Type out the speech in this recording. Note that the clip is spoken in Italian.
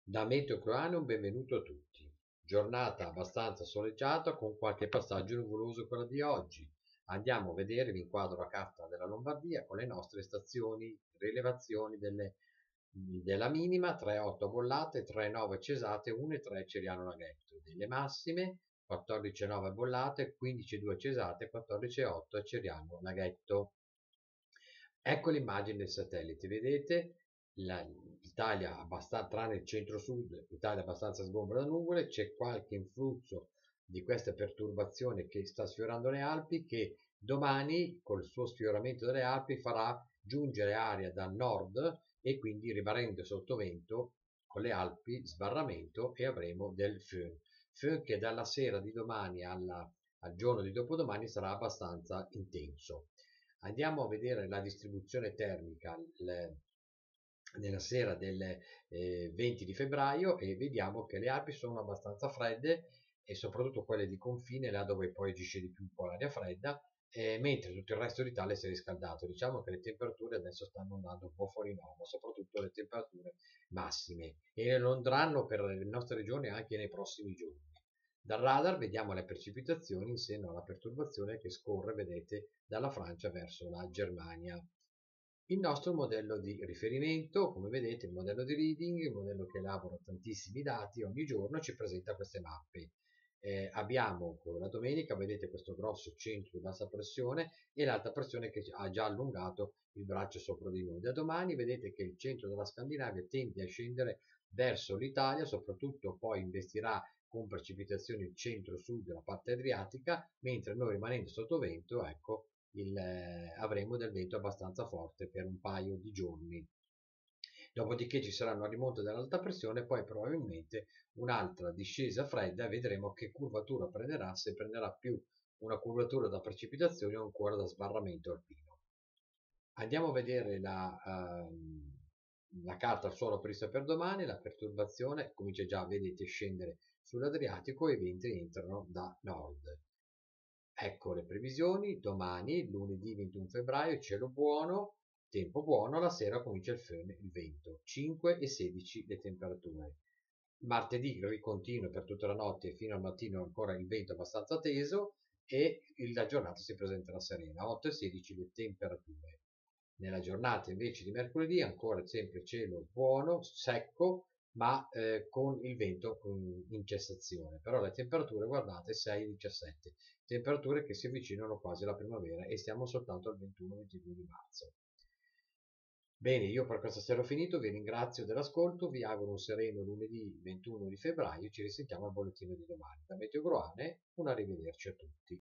Da Meteo Croane un benvenuto a tutti. Giornata abbastanza soleggiata con qualche passaggio nuvoloso quella di oggi. Andiamo a vedere, vi inquadro la carta della Lombardia con le nostre stazioni, rilevazioni della minima, 3,8 bollate, 3,9 cesate, 1,3 Ceriano Laghetto. Delle massime, 14,9 bollate, 15,2 cesate, 14,8 Ceriano Laghetto. Ecco l'immagine del satellite, vedete l'Italia, tranne il centro-sud, l'Italia abbastanza sgombra da nuvole, c'è qualche influsso di questa perturbazione che sta sfiorando le Alpi che domani col suo sfioramento delle Alpi farà giungere aria dal nord e quindi rimanendo sottovento con le Alpi sbarramento e avremo del föhn che dalla sera di domani al giorno di dopodomani sarà abbastanza intenso. Andiamo a vedere la distribuzione termica nella sera del 20 di febbraio e vediamo che le Alpi sono abbastanza fredde e soprattutto quelle di confine, là dove poi agisce di più un po' l'aria fredda, mentre tutto il resto d'Italia si è riscaldato. Diciamo che le temperature adesso stanno andando un po' fuori norma, soprattutto le temperature massime, e lo andranno per le nostre regioni anche nei prossimi giorni. Dal radar vediamo le precipitazioni in seno alla perturbazione che scorre, vedete, dalla Francia verso la Germania. Il nostro modello di riferimento, come vedete, il modello di reading, il modello che elabora tantissimi dati ogni giorno, ci presenta queste mappe. Abbiamo la domenica, vedete questo grosso centro di bassa pressione e l'alta pressione che ha già allungato il braccio sopra di noi. Da domani vedete che il centro della Scandinavia tende a scendere verso l'Italia, soprattutto poi investirà con precipitazioni il centro-sud della parte adriatica, mentre noi rimanendo sotto vento, ecco, avremo del vento abbastanza forte per un paio di giorni. Dopodiché ci sarà una rimonta dell'alta pressione, poi probabilmente un'altra discesa fredda e vedremo che curvatura prenderà, se prenderà più una curvatura da precipitazione o ancora da sbarramento alpino. Andiamo a vedere la carta al suolo prevista per domani. La perturbazione comincia già, vedete, a scendere sull'Adriatico e i venti entrano da nord. Ecco le previsioni: domani, lunedì 21 febbraio, cielo buono, tempo buono, la sera comincia il vento, 5 e 16 le temperature. Martedì ricontinua per tutta la notte e fino al mattino ancora il vento abbastanza teso e la giornata si presenterà serena, 8 e 16 le temperature. Nella giornata invece di mercoledì ancora sempre cielo buono, secco, ma con il vento in cessazione. Però le temperature, guardate, 6 e 17, temperature che si avvicinano quasi alla primavera e siamo soltanto al 21-22 di marzo. Bene, io per questa sera ho finito, vi ringrazio dell'ascolto, vi auguro un sereno lunedì 21 di febbraio, ci risentiamo al bollettino di domani. Da Meteo Groane, un arrivederci a tutti.